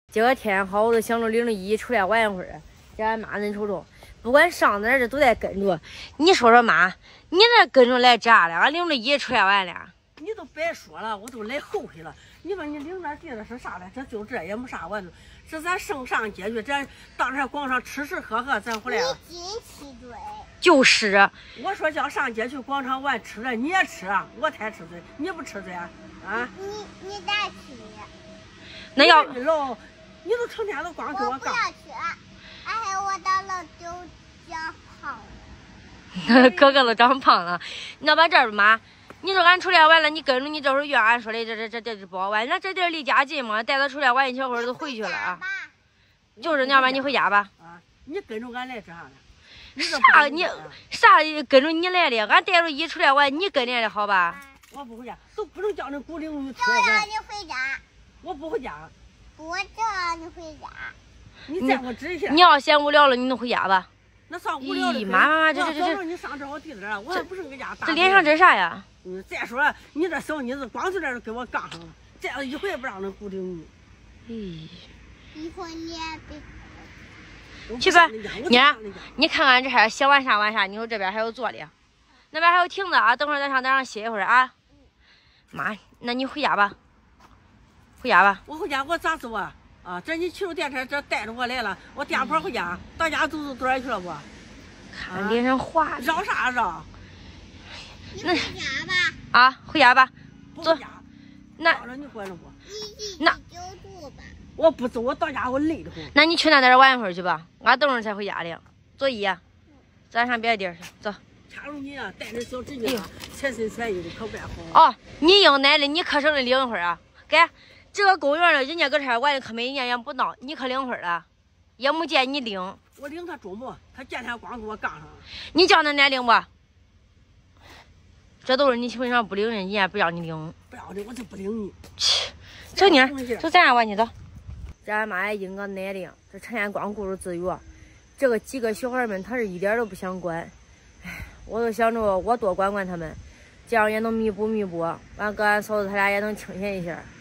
今个天好，我都想着领着依依出来玩一会儿。这俺妈恁瞅瞅，不管上哪儿这都在跟着。你说说妈，你这跟着来咋了？俺领着依依出来玩了。 你都别说了，我都来后悔了。你说你领那地的是啥嘞？这就这也没啥玩的。是咱上街去，咱到这广场吃吃喝喝，咱回来了。 你进气嘴。 就是。 我说叫上街去广场玩吃的，你也吃啊？我才吃嘴，你不吃嘴啊？啊？ 你带去。 那要你老，你都成天都光给我杠。 我不要去，俺还我到了就长胖了。 哥哥都长胖了。那把这儿妈。你说俺出来玩了，你跟着你这会儿怨俺说的这不好玩。那这地儿离家近嘛，带他出来玩一小会儿就回去了啊。就是那要不然你回家吧。 啊，你跟着俺来这啥呢？ 啥你啥跟着你来的？俺带着一出来玩，你跟来的好吧？ 我不回家，都不能叫那孤零零出就来玩。 让你回家。 我不回家。 我就让你回家。 你见我指一下。 你要嫌无聊了，你能回家吧？ 那算无聊的。 妈，这你上这我地址了，我还不是搁家打。 这脸上这啥呀？ 再说了，你这小妮子光在这给我杠上了，这样一回不让那固定你。一会儿你也别。 去吧，你看看这还写完啥完啥？你说这边还有坐的，那边还有亭子啊，等会儿咱上那歇一会儿啊。妈，那你回家吧。回家吧。 我回家我咋走啊？啊，这你骑着电车这带着我来了，我颠簸回家，到家走多远去了不？ 看脸上滑。 绕啥绕？ 你回家吧。 啊，回家吧。 走。 那你管着不？ 那就住吧。 我不走，我到家我累得慌。 那你去那点玩一会儿去吧，俺等会儿才回家的。左一，咱上别的地儿去，走。 恰如你啊，带着小侄女啊，全心全意的可办好。哦，你应奶的，你可省得领一会儿啊。给这个公园了，人家搁这儿玩的可没人家不闹，你可领会儿了，也没见你领。 我领他周末，他见天光给我杠上了。 你叫那奶领不？这都是你凭啥不领人家不让你领？ 不要领我就不领你。 切，走你，走咱家玩去走。这俺妈也应个奶领，这成天光顾着自娱。这个几个小孩们，他是一点都不想管。哎，我都想着我多管管他们，这样也能弥补。完跟俺嫂子他俩也能清闲一下。